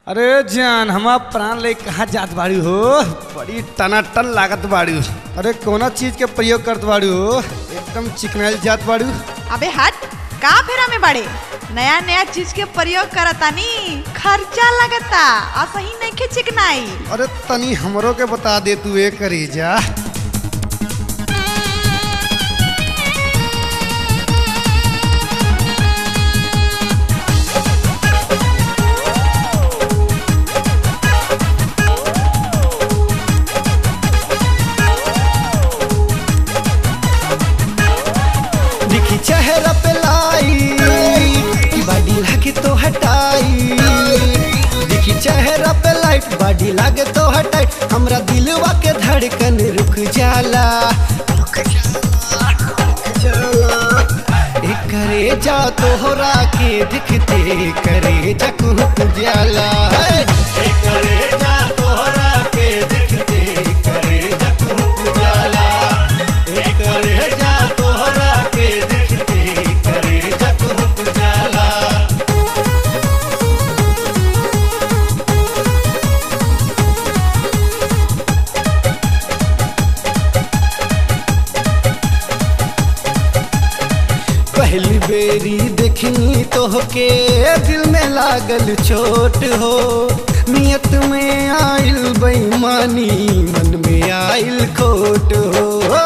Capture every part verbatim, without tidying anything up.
अरे जान हमार प्राण ले कहाँ जात बाड़ी हो? बड़ी टनाटन लागत बाड़ी। अरे कौना चीज के प्रयोग करत बाड़ी हो? एकदम चिकनाइल जात बाड़ी। अबे हट, का फेरा में बड़े नया नया चीज के प्रयोग करतानी, खर्चा लगता असही नहीं के चिकनाई। अरे तनी हमरो के बता दे तू ए करी जा। चेहरा पे लाई कि बॉडी लागे तो हटाई, देखी चेहरा पे लाइट बॉडी लागे तो हटाई, हमरा दिलवा के धड़कन रुक जाला रुक जाला। एक करे जा तोहरा के दिखते करे जा कुहक जाला, एक करे जा तोहरा के दिखते करे जा कुहक जाला, एक करे जा तोहरा के पहली बेरी देखनी तोहके दिल में लागल चोट हो, नियत में आइल बेईमानी मन में आइल खोट हो।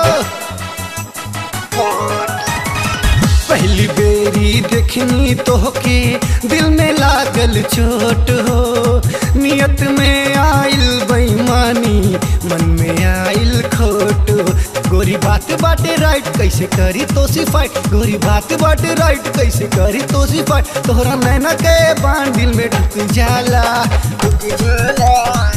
पहली बेरी देखनी तोहके दिल में लागल चोट हो, नियत में आइल बेईमानी मन में आइल खोट हो। गोरी बात बाटे राइट कैसे करी तो सिफाइट, गोरी बात बाटे राइट कैसे करी तो सिफाइट, तोहरा नैना के बाण दिल में ढुक जाला ढुक जाला।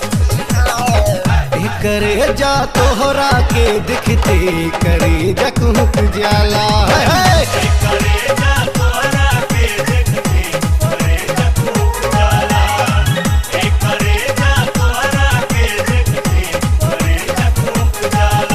करे जा तोहरा के दिखते करे जा कुहक जाला, करे जा तोहरा के दिखते करे जा कुहक जाला, करे जा तोहरा के दिखते करे जा कुहक जाला।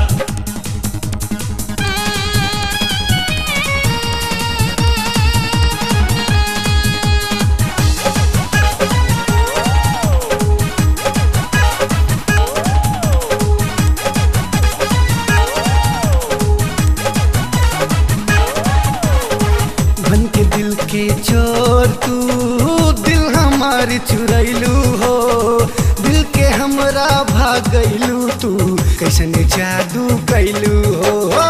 दिल के चोर तू दिल हमारी चुरैलू हो, दिल के हमरा भागैलू तू कैसन जादू कैलू हो।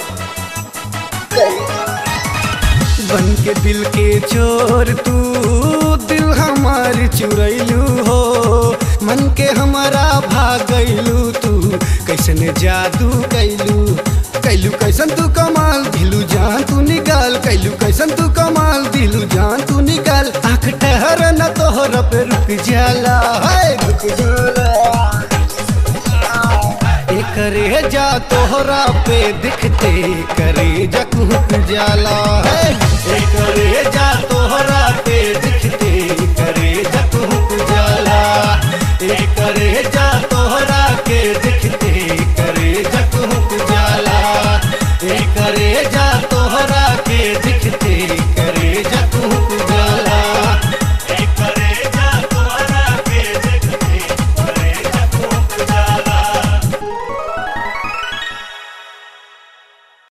बन के दिल के चोर तू दिल हमारी चुरैलू हो, मन के हमारा भागैलू तू कैसन जादू कैलू कैलू कैसन तू कमाल दिलू जान तू निकाल, कैलू कैसन तू कमाल दिलू जान तू निकाल। आँख ठहर न तोहरा पे रुक जाला है रुक जाला, ए करे जा तोहरा पे दिखते करे जा कुहक जाला है।